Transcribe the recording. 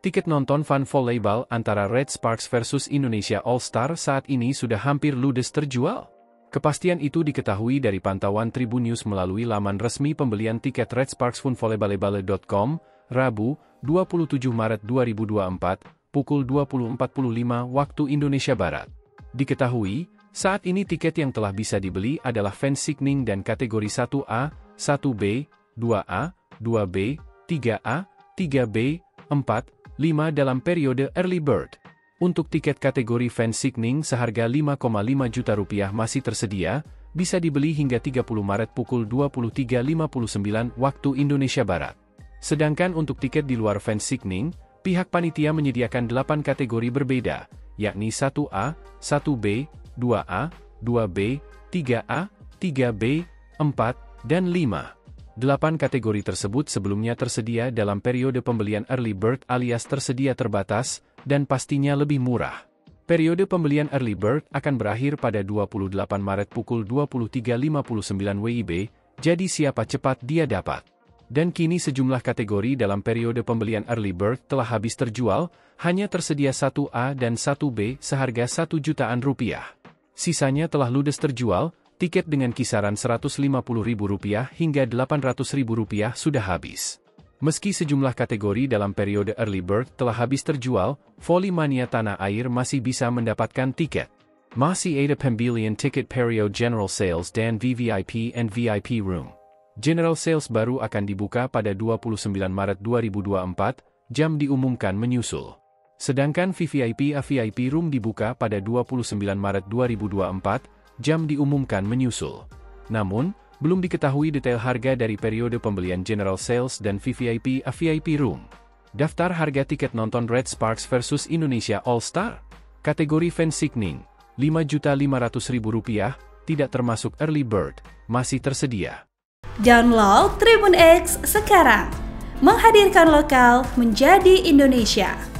Tiket nonton fun volleyball antara Red Sparks versus Indonesia All Star saat ini sudah hampir ludes terjual. Kepastian itu diketahui dari pantauan Tribun News melalui laman resmi pembelian tiket redsparksfunvolleyball.com, Rabu, 27 Maret 2024, pukul 20.45 waktu Indonesia Barat. Diketahui, saat ini tiket yang telah bisa dibeli adalah fans signing dan kategori 1A, 1B, 2A, 2B, 3A, 3B, 4, 5 dalam periode early bird. Untuk tiket kategori fans signing seharga Rp5,5 juta masih tersedia, bisa dibeli hingga 30 Maret pukul 23.59 waktu Indonesia Barat. Sedangkan untuk tiket di luar fans signing, pihak panitia menyediakan 8 kategori berbeda, yakni 1A, 1B, 2A, 2B, 3A, 3B, 4, dan 5. 8 kategori tersebut sebelumnya tersedia dalam periode pembelian early bird alias tersedia terbatas, dan pastinya lebih murah. Periode pembelian early bird akan berakhir pada 28 Maret pukul 23.59 WIB, jadi siapa cepat dia dapat. Dan kini sejumlah kategori dalam periode pembelian early bird telah habis terjual, hanya tersedia 1A dan 1B seharga Rp1 jutaan. Sisanya telah ludes terjual. Tiket dengan kisaran Rp150.000 hingga Rp800.000 sudah habis. Meski sejumlah kategori dalam periode early bird telah habis terjual, Volley Mania tanah air masih bisa mendapatkan tiket. Masih ada pembelian tiket periode general sales dan VVIP and VIP room. General sales baru akan dibuka pada 29 Maret 2024, jam diumumkan menyusul. Sedangkan VVIP room dibuka pada 29 Maret 2024, jam diumumkan menyusul. Namun, belum diketahui detail harga dari periode pembelian General Sales dan VVIP Room. Daftar harga tiket nonton Red Sparks versus Indonesia All Star. Kategori fans signing, Rp5.500.000, tidak termasuk early bird, masih tersedia. Download Tribun X sekarang. Menghadirkan lokal menjadi Indonesia.